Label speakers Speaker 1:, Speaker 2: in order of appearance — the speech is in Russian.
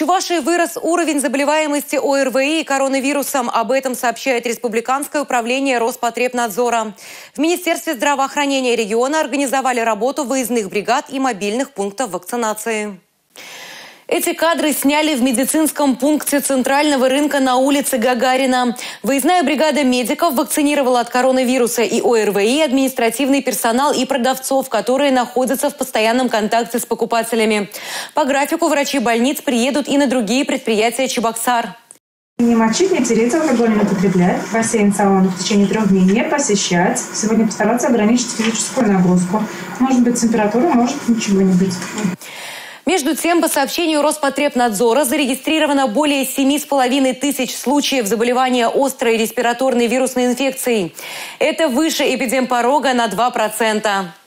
Speaker 1: Чувашии вырос уровень заболеваемости ОРВИ и коронавирусом. Об этом сообщает Республиканское управление Роспотребнадзора. В Министерстве здравоохранения региона организовали работу выездных бригад и мобильных пунктов вакцинации. Эти кадры сняли в медицинском пункте центрального рынка на улице Гагарина. Выездная бригада медиков вакцинировала от коронавируса и ОРВИ административный персонал и продавцов, которые находятся в постоянном контакте с покупателями. По графику врачи больниц приедут и на другие предприятия Чебоксар.
Speaker 2: Не мочить, не тереть, алкоголь не употреблять, бассейн, сауну в течение 3 дней не посещать. Сегодня постараться ограничить физическую нагрузку. Может быть температура, может ничего не быть.
Speaker 1: Между тем, по сообщению Роспотребнадзора, зарегистрировано более 7,5 тысяч случаев заболевания острой респираторной вирусной инфекцией. Это выше эпидемпорога на 2%.